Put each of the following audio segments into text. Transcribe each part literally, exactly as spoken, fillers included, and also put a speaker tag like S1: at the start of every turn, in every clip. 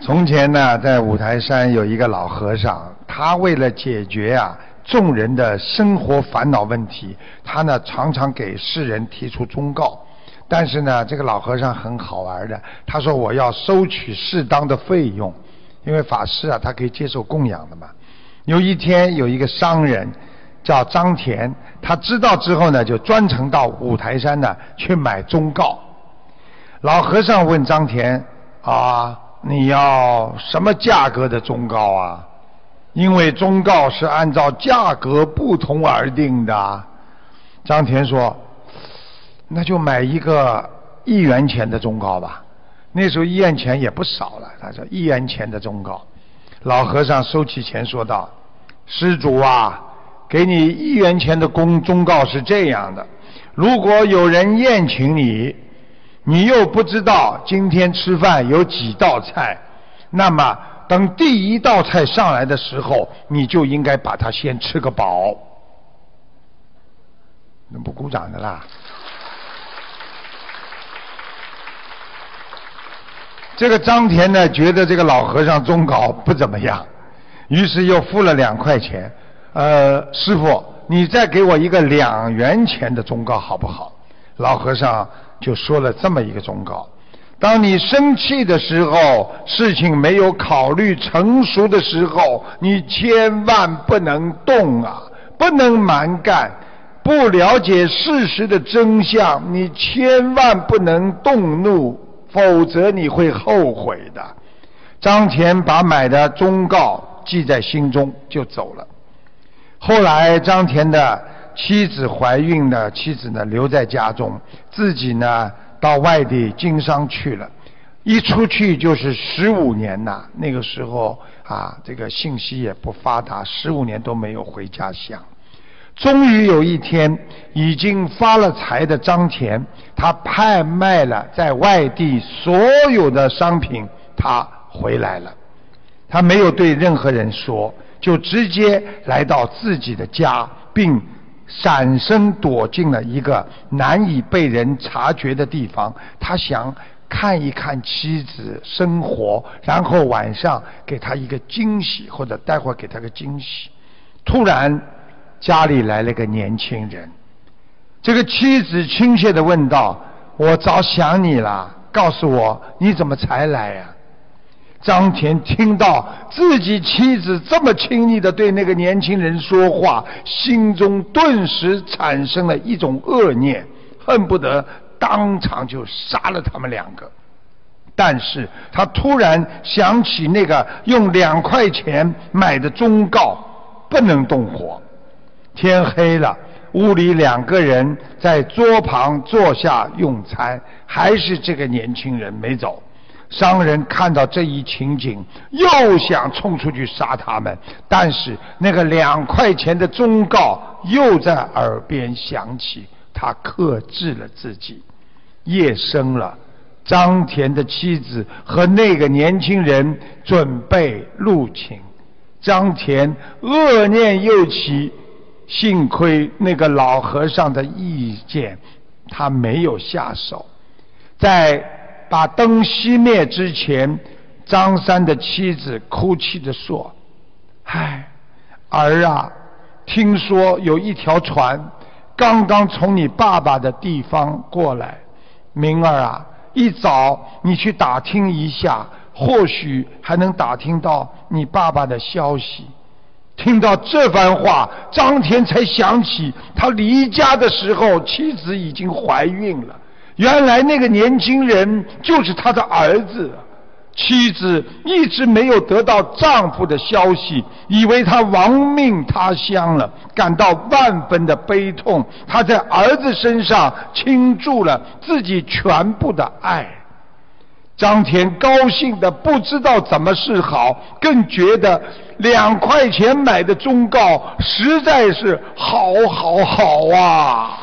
S1: 从前呢，在五台山有一个老和尚，他为了解决啊众人的生活烦恼问题，他呢常常给世人提出忠告。但是呢，这个老和尚很好玩的，他说我要收取适当的费用，因为法师啊，他可以接受供养的嘛。有一天，有一个商人叫张田，他知道之后呢，就专程到五台山呢去买忠告。老和尚问张田啊，你要什么价格的忠告啊？因为忠告是按照价格不同而定的。张田说，那就买一个一元钱的忠告吧。那时候一元钱也不少了，他说一元钱的忠告。老和尚收起钱说道，施主啊，给你一元钱的公忠告是这样的，如果有人宴请你，你又不知道今天吃饭有几道菜，那么等第一道菜上来的时候，你就应该把它先吃个饱。那不鼓掌的啦。这个张田呢，觉得这个老和尚忠告不怎么样，于是又付了两块钱。呃，师父，你再给我一个两元钱的忠告好不好？老和尚就说了这么一个忠告：当你生气的时候，事情没有考虑成熟的时候，你千万不能动啊，不能蛮干。不了解事实的真相，你千万不能动怒，否则你会后悔的。张田把买的忠告记在心中就走了。后来张田的妻子怀孕的妻子呢留在家中，自己呢到外地经商去了。一出去就是十五年呐，那个时候啊，这个信息也不发达，十五年都没有回家乡。终于有一天，已经发了财的张田，他拍卖了在外地所有的商品，他回来了。他没有对任何人说，就直接来到自己的家，并闪身躲进了一个难以被人察觉的地方。他想看一看妻子生活，然后晚上给她一个惊喜，或者待会儿给她个惊喜。突然家里来了个年轻人，这个妻子亲切地问道，我早想你了，告诉我你怎么才来呀、啊？张田听到自己妻子这么亲昵地对那个年轻人说话，心中顿时产生了一种恶念，恨不得当场就杀了他们两个。但是他突然想起那个用两块钱买的忠告，不能动火。天黑了，屋里两个人在桌旁坐下用餐，还是这个年轻人没走。商人看到这一情景，又想冲出去杀他们，但是那个两块钱的忠告又在耳边响起，他克制了自己。夜深了，张田的妻子和那个年轻人准备入寝，张田恶念又起，幸亏那个老和尚的意见，他没有下手。在把灯熄灭之前，张三的妻子哭泣地说，唉，儿啊，听说有一条船刚刚从你爸爸的地方过来，明儿啊，一早你去打听一下，或许还能打听到你爸爸的消息。听到这番话，张田才想起他离家的时候妻子已经怀孕了，原来那个年轻人就是他的儿子。妻子一直没有得到丈夫的消息，以为他亡命他乡了，感到万分的悲痛。他在儿子身上倾注了自己全部的爱。张田高兴的不知道怎么是好，更觉得两块钱买的忠告实在是好好好啊。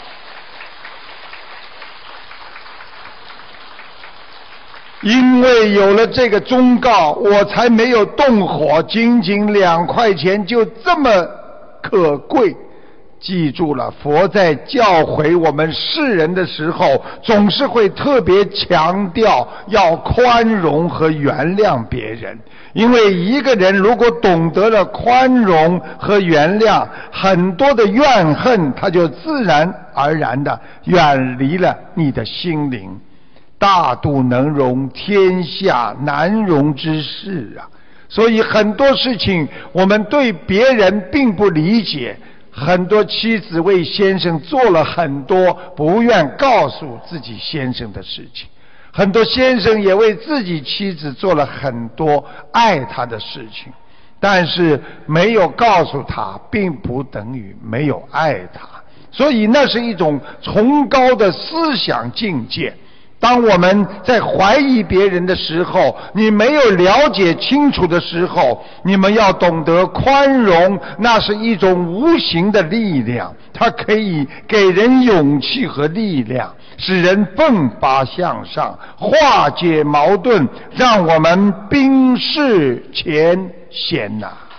S1: 因为有了这个忠告，我才没有动火，仅仅两块钱就这么可贵。 记住了，佛在教诲我们世人的时候，总是会特别强调要宽容和原谅别人。因为一个人如果懂得了宽容和原谅，很多的怨恨他就自然而然的远离了你的心灵。大度能容，天下难容之事啊！所以很多事情我们对别人并不理解，很多妻子为先生做了很多不愿告诉自己先生的事情，很多先生也为自己妻子做了很多爱他的事情，但是没有告诉他并不等于没有爱他，所以那是一种崇高的思想境界。当我们在怀疑别人的时候，你没有了解清楚的时候，你们要懂得宽容，那是一种无形的力量，它可以给人勇气和力量，使人奋发向上，化解矛盾，让我们冰释前嫌呐、啊。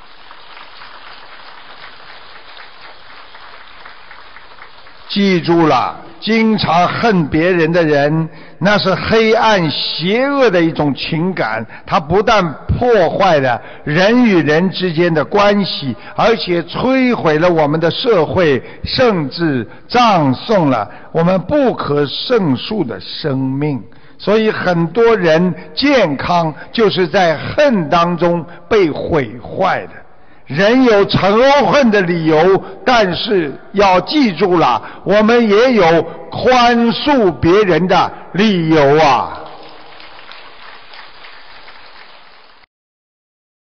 S1: 记住了，经常恨别人的人，那是黑暗邪恶的一种情感，它不但破坏了人与人之间的关系，而且摧毁了我们的社会，甚至葬送了我们不可胜数的生命。所以很多人健康就是在恨当中被毁坏的。人有仇恨的理由，但是要记住了，我们也有宽恕别人的理由啊。